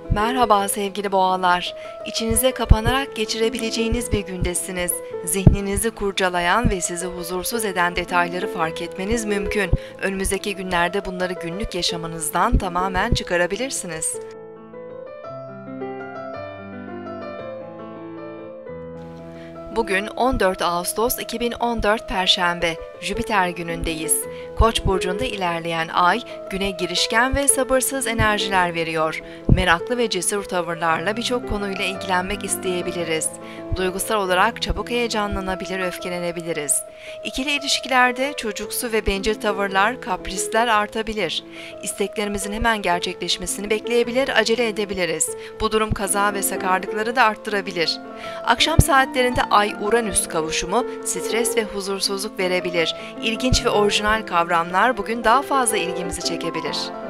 Merhaba sevgili boğalar. İçinize kapanarak geçirebileceğiniz bir gündesiniz. Zihninizi kurcalayan ve sizi huzursuz eden detayları fark etmeniz mümkün. Önümüzdeki günlerde bunları günlük yaşamınızdan tamamen çıkarabilirsiniz. Bugün 14 Ağustos 2014 Perşembe, Jüpiter günündeyiz. Koç burcunda ilerleyen ay, güne girişken ve sabırsız enerjiler veriyor. Meraklı ve cesur tavırlarla birçok konuyla ilgilenmek isteyebiliriz. Duygusal olarak çabuk heyecanlanabilir, öfkelenebiliriz. İkili ilişkilerde çocuksu ve bencil tavırlar, kaprisler artabilir. İsteklerimizin hemen gerçekleşmesini bekleyebilir, acele edebiliriz. Bu durum kaza ve sakarlıkları da arttırabilir. Akşam saatlerinde Ay-Uranüs kavuşumu stres ve huzursuzluk verebilir. İlginç ve orijinal kavramlar bugün daha fazla ilgimizi çekebilir.